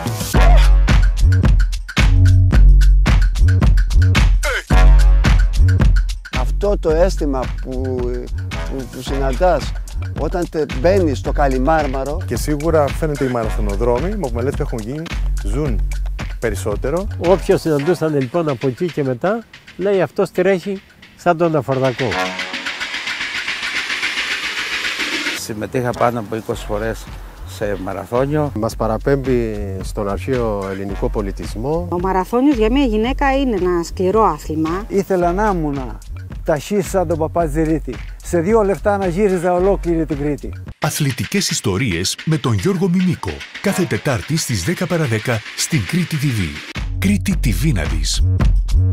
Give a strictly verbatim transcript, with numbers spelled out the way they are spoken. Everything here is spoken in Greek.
Αυτό το αίσθημα που, που, που συναντάς όταν μπαίνεις στο Καλιμάρμαρο. Και σίγουρα φαίνεται οι μαραθωνοδρόμοι με μελέτες που έχουν γίνει, ζουν περισσότερο. Όποιος συναντούσαν λοιπόν από εκεί και μετά, λέει αυτός τρέχει σαν τον Αφορδακό. Συμμετείχα πάνω από είκοσι φορές σε μαραθώνιο. Μας παραπέμπει στον αρχαίο ελληνικό πολιτισμό. Ο μαραθώνιος για μια γυναίκα είναι ένα σκληρό άθλημα. Ήθελα να ήμουνα ταχύς σαν τον Παπατζηρίτη. Σε δύο λεπτά να γύριζα ολόκληρη την Κρήτη. Αθλητικές ιστορίες με τον Γιώργο Μιμίκο. Κάθε Τετάρτη στις δέκα παρά δέκα στην Κρήτη τι βι. Κρήτη τι βι να δεις.